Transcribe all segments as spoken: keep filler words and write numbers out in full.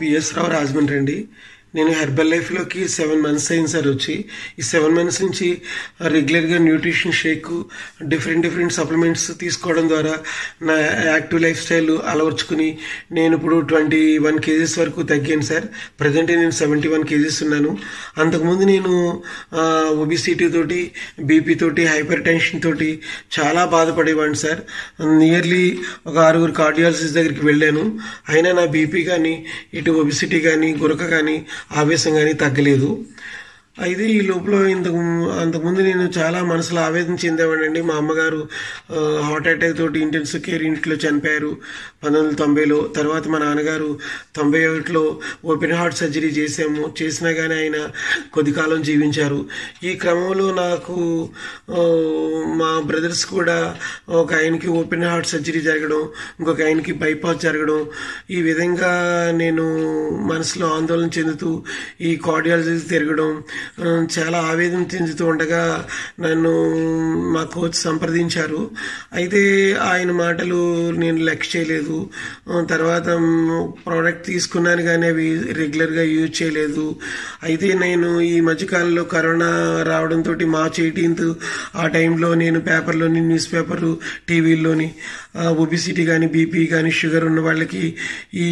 BS రావు రాజమండ్రి అండి. నేను herbal లైఫ్లోకి సెవెన్ మంత్స్ అయింది సార్ వచ్చి. ఈ సెవెన్ మంత్స్ నుంచి రెగ్యులర్గా nutrition shake, different different supplements తీసుకోవడం ద్వారా నా యాక్టివ్ లైఫ్ స్టైల్ అలవర్చుకుని నేను ఇప్పుడు ట్వంటీ వన్ కేజీస్ వరకు తగ్గాను సార్. ప్రజెంట్ నేను సెవెంటీ వన్ కేజీస్ ఉన్నాను. అంతకుముందు నేను ఒబిసిటీ తోటి, బీపీ తోటి, హైపర్ టెన్షన్ తోటి చాలా బాధపడేవాడిని సార్. నియర్లీ ఒక ఆరుగురు కార్డియాలజిస్ట్ దగ్గరికి వెళ్ళాను. అయినా నా బీపీ కానీ, ఇటు ఒబిసిటీ కానీ, గురక కానీ, ఆవేశం కానీ తగ్గలేదు. అయితే ఈ లోపల ఇంతకు అంతకుముందు నేను చాలా మనసులో ఆవేదన చెందేవాడండి. మా అమ్మగారు హార్ట్ అటాక్ తోటి ఇంటెన్సివ్ కేర్ ఇంట్లో చనిపోయారు పంతొమ్మిది వందల తొంభైలో. తర్వాత మా నాన్నగారు తొంభై ఒకటిలో ఓపెన్ హార్ట్ సర్జరీ చేసాము. చేసినా కానీ ఆయన కొద్ది కాలం జీవించారు. ఈ క్రమంలో నాకు మా బ్రదర్స్ కూడా, ఒక ఆయనకి ఓపెన్ హార్ట్ సర్జరీ జరగడం, ఇంకొక ఆయనకి బైపాస్ జరగడం, ఈ విధంగా నేను మనసులో ఆందోళన చెందుతూ ఈ కార్డియాలజిస్ట్ తిరగడం, చాలా ఆవేదన చెందుతూ ఉండగా నన్ను మా కోచ్ సంప్రదించారు. అయితే ఆయన మాటలు నేను లెక్క చేయలేదు. తర్వాత ప్రోడక్ట్ తీసుకున్నాను కానీ అవి రెగ్యులర్గా యూజ్ చేయలేదు. అయితే నేను ఈ మధ్యకాలంలో కరోనా రావడంతో మార్చ్ ఎయిటీన్త్ ఆ టైంలో నేను పేపర్లోని, న్యూస్ పేపర్లు, టీవీల్లోని ఒబిసిటీ కానీ, బీపీ కానీ, షుగర్ ఉన్న వాళ్ళకి ఈ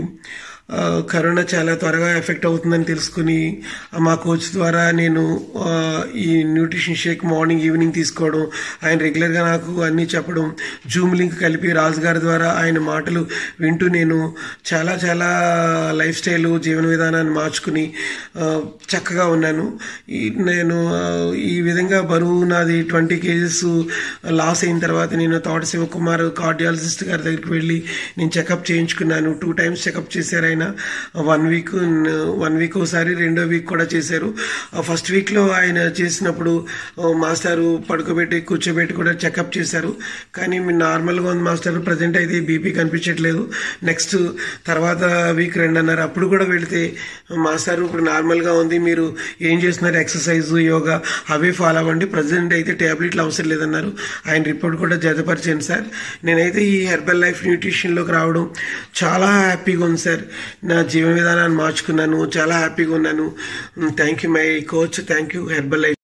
కరోనా చాలా త్వరగా ఎఫెక్ట్ అవుతుందని తెలుసుకుని మా కోచ్ ద్వారా నేను ఈ న్యూట్రిషన్ షేక్ మార్నింగ్ ఈవినింగ్ తీసుకోవడం, ఆయన రెగ్యులర్గా నాకు అన్నీ చెప్పడం, జూమ్ లింక్ కలిపి రాజుగారి ద్వారా ఆయన మాటలు వింటూ నేను చాలా చాలా లైఫ్ స్టైల్, జీవన విధానాన్ని మార్చుకుని చక్కగా ఉన్నాను. నేను ఈ విధంగా బరువు నాది ట్వంటీ కేజీస్ లాస్ అయిన తర్వాత నేను తోట శివకుమార్ కార్డియాలజిస్ట్ గారి దగ్గరికి వెళ్ళి నేను చెకప్ చేయించుకున్నాను. టూ టైమ్స్ చెకప్ చేశారు ఆయన. వన్ వీక్ వన్ వీక్ ఒకసారి, రెండో వీక్ కూడా చేశారు. ఫస్ట్ వీక్లో ఆయన చేసినప్పుడు మాస్టారు పడుకోబెట్టి, కూర్చోబెట్టి కూడా చెకప్ చేశారు. కానీ మీరు నార్మల్గా ఉంది మాస్టర్, ప్రజెంట్ అయితే బీపీ కనిపించట్లేదు, నెక్స్ట్ తర్వాత వీక్ రండి అన్నారు. అప్పుడు కూడా వెళితే మాస్టారు ఇప్పుడు నార్మల్గా ఉంది, మీరు ఏం చేస్తున్నారు, ఎక్సర్సైజ్, యోగా అవే ఫాలో అవ్వండి, ప్రజెంట్ అయితే ట్యాబ్లెట్లు అవసరం లేదన్నారు. ఆయన రిపోర్ట్ కూడా జతపరిచాను సార్. నేనైతే ఈ హెర్బల్ లైఫ్ న్యూట్రిషన్లోకి రావడం చాలా హ్యాపీగా ఉంది సార్. నా జీవన విధానాన్ని మార్చుకున్నాను, చాలా హ్యాపీగా ఉన్నాను. Thank you my coach, thank you herbal life.